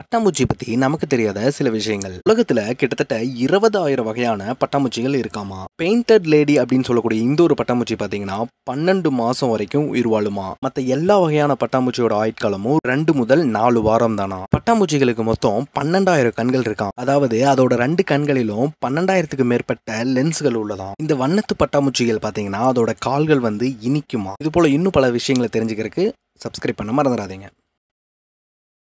பட்டாம்பூச்சி பத்தி நமக்கு தெரியாத சில விஷயங்கள். உலகத்துல கிட்டத்தட்ட 20,000 வகையான பட்டாம்பூச்சிகள் இருக்காமா. பெயிண்டட் லேடி அப்படின்னு சொல்லக்கூடிய இந்த ஒரு பட்டாம்பூச்சி பாத்தீங்கன்னா 12 மாசம் வரைக்கும் உயிர் வாழுமா. மத்த எல்லா வகையான பட்டாம்பூச்சியோட ஆயுட்காலமும் 2 முதல் 4 வாரம் தானா. பட்டாம்பூச்சிகளுக்கு மொத்தம் 12,000 கண்கள் இருக்காம். அதாவது அதோட 2 கண்களிலும் 12,000க்கு மேற்பட்ட லென்ஸ்கள் உள்ளதாம். இந்த வண்ணத்து பட்டாம்பூச்சிகள் பாத்தீங்கன்னா அதோட கால்கள் இனிக்குமா. இது போல இன்னும் பல விஷயங்களை தெரிஞ்சுக்கிறதுக்கு சப்ஸ்கிரைப் பண்ண மறந்துடாதீங்க.